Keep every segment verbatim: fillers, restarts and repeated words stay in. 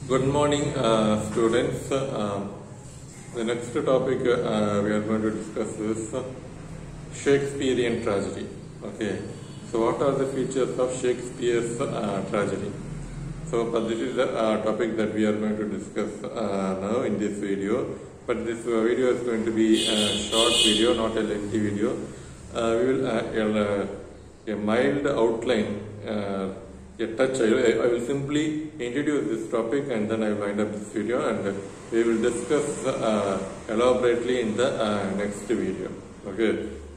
Good morning, uh, students. Um, the next topic uh, we are going to discuss is Shakespearean tragedy. Okay, so what are the features of Shakespeare's uh, tragedy? So, but this is the uh, topic that we are going to discuss uh, now in this video. But this uh, video is going to be a short video, not a lengthy video. Uh, we will uh, uh, a mild outline. Uh, A touch. I, I will simply introduce this topic and then I will wind up this video, and we will discuss uh, elaborately in the uh, next video. Okay.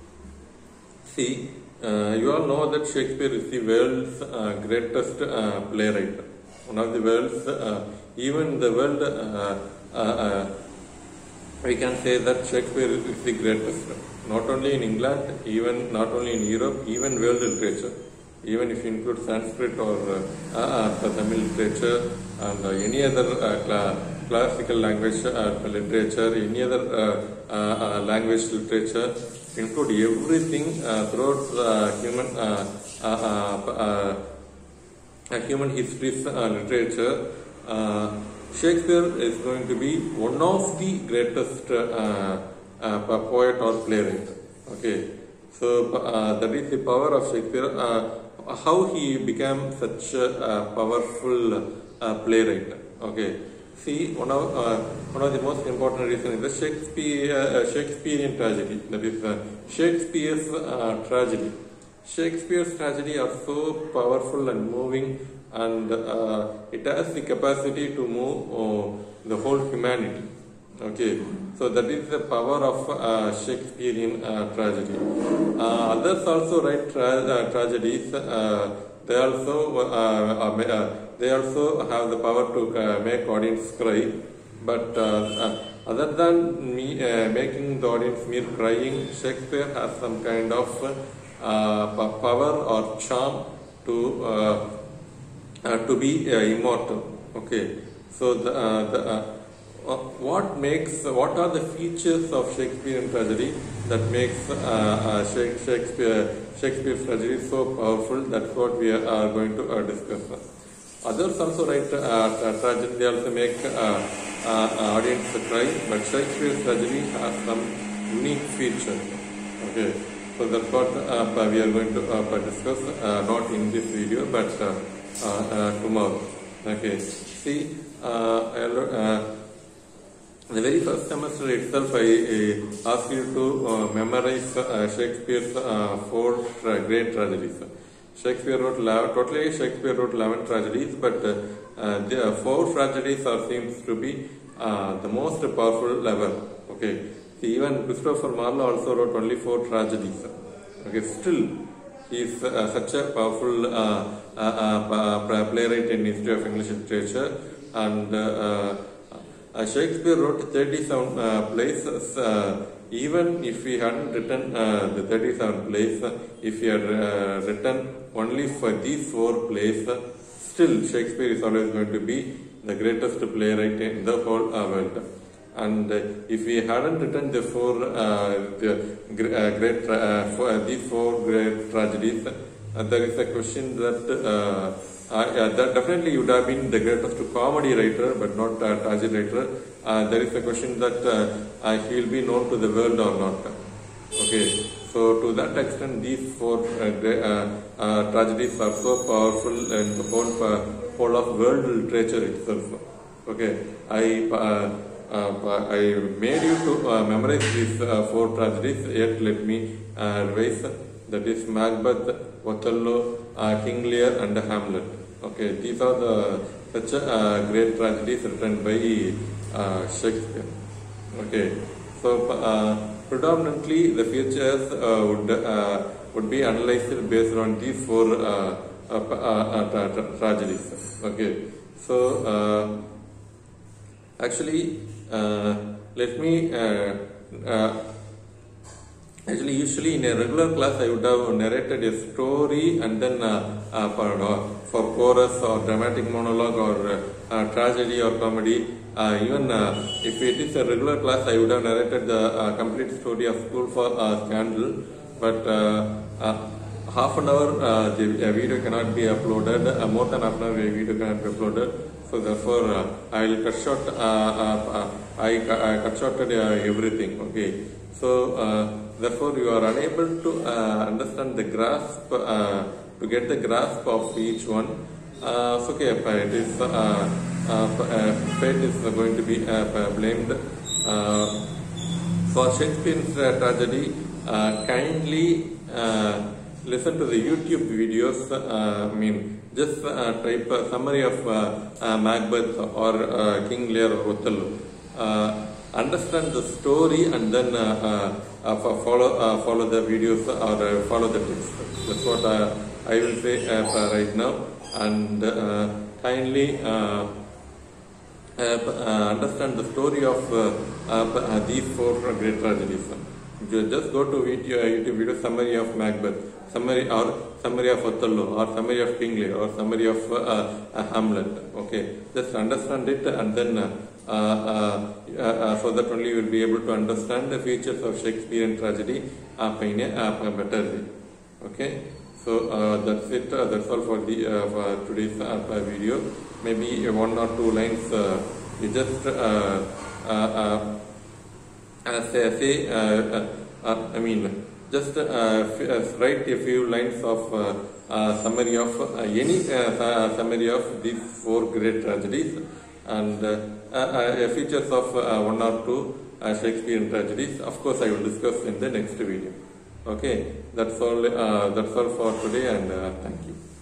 See, uh, you all know that Shakespeare is the world's uh, greatest uh, playwright. One of the world's, uh, even the world, uh, uh, uh, we can say that Shakespeare is the greatest. Not only in England, even not only in Europe, even world literature. Even if you include Sanskrit or uh, uh, Tamil literature and uh, any other uh, cla classical language uh, literature, any other uh, uh, uh, language literature, include everything uh, throughout uh, human uh, uh, uh, uh, human history's uh, literature. Uh, Shakespeare is going to be one of the greatest uh, uh, poet or playwright. Okay, so uh, that is the power of Shakespeare. Uh, how he became such a powerful uh, playwright. Okay, see, one of uh, one of the most important reasons is the Shakespeare uh, Shakespearean tragedy. That is uh, Shakespeare's uh, tragedy. Shakespeare's tragedy are so powerful and moving, and uh, it has the capacity to move uh, the whole humanity. Okay, so that is the power of uh, Shakespearean uh, tragedy. Uh, others also write tra uh, tragedies. Uh, they also uh, uh, they also have the power to uh, make audience cry. But uh, uh, other than me uh, making the audience mere crying, Shakespeare has some kind of uh, power or charm to uh, uh, to be uh, immortal. Okay, so the, uh, the uh, Uh, what makes, uh, what are the features of Shakespearean tragedy that makes uh, uh, Shakespeare, Shakespeare's tragedy so powerful? That's what we are, are going to uh, discuss. Others also write uh, tragedy, they also make uh, uh, audience cry, but Shakespeare's tragedy has some unique features. Okay, so that's what uh, we are going to uh, discuss, uh, not in this video, but uh, uh, uh, tomorrow. Okay, see, uh, uh, the very first semester itself, I uh, asked you to uh, memorize uh, Shakespeare's uh, four tra great tragedies. Shakespeare wrote totally Shakespeare wrote eleven tragedies, but uh, uh, the uh, four tragedies are seems to be uh, the most powerful ever. Okay, see, even Christopher Marlowe also wrote only four tragedies. Okay, still he is uh, such a powerful uh, uh, uh, playwright in history of English literature, and uh, Uh, Shakespeare wrote thirty-seven uh, plays. Uh, even if he hadn't written uh, the thirty-seven plays, uh, if he had uh, written only for these four plays, uh, still Shakespeare is always going to be the greatest playwright in the whole uh, world. And uh, if he hadn't written the four uh, the uh, great uh, for, uh, these four great tragedies, uh, there is a question that. Uh, Uh, yeah, that definitely you would have been the greatest comedy writer, but not uh, tragedy writer. Uh, there is a question that uh, uh, he will be known to the world or not. Okay, so to that extent, these four uh, uh, uh, tragedies are so powerful and the whole, uh, whole of world literature itself. Okay, I uh, uh, I made you to uh, memorize these uh, four tragedies. Yet let me uh, revise. That is Macbeth, Othello, uh, King Lear, and Hamlet. Okay, these are the such uh, great tragedies written by uh, Shakespeare. Okay, so uh, predominantly the features uh, would uh, would be analyzed based on these four uh, uh, uh, tra tra tragedies. Okay, so uh, actually uh, let me. Uh, uh, Actually, usually in a regular class, I would have narrated a story and then uh, uh, for, uh, for chorus or dramatic monologue or uh, tragedy or comedy. Uh, even uh, if it is a regular class, I would have narrated the uh, complete story of School for uh, Scandal. But uh, uh, half an hour uh, the uh, video cannot be uploaded, uh, more than half an hour the video cannot be uploaded. So therefore uh, I will cut short, uh, uh, uh, I, I cut shorted uh, everything. Okay. So uh, therefore you are unable to uh, understand the grasp, uh, to get the grasp of each one. Uh, so okay, it is, uh, uh, fate is going to be uh, blamed. Uh, for Shakespeare's uh, tragedy, uh, kindly uh, listen to the YouTube videos. Uh, I mean, just uh, type a summary of uh, uh, Macbeth or uh, King Lear or Othello. Uh, understand the story and then uh, uh, uh, follow uh, follow the videos or uh, follow the text. That's what uh, I will say uh, right now. And uh, kindly uh, uh, uh, understand the story of uh, uh, these four great tragedies. You just go to video, YouTube video summary of Macbeth, summary or summary of Othello, or summary of King Lear, or summary of uh, uh, Hamlet. Okay, just understand it, and then uh, uh, uh, uh, so that only you will be able to understand the features of Shakespearean tragedy uh, in a uh, better way. Okay. So uh, that's it. Uh, that's all for the uh, for today's uh, video. Maybe one or two lines. Uh, you just uh, uh, uh, uh, say, say uh, uh, I mean, just uh, uh, write a few lines of uh, uh, summary of uh, any uh, summary of these four great tragedies and uh, uh, features of uh, one or two uh, Shakespearean tragedies. Of course, I will discuss in the next video. Okay, that's all. Uh, that's all for today, and uh, thank you.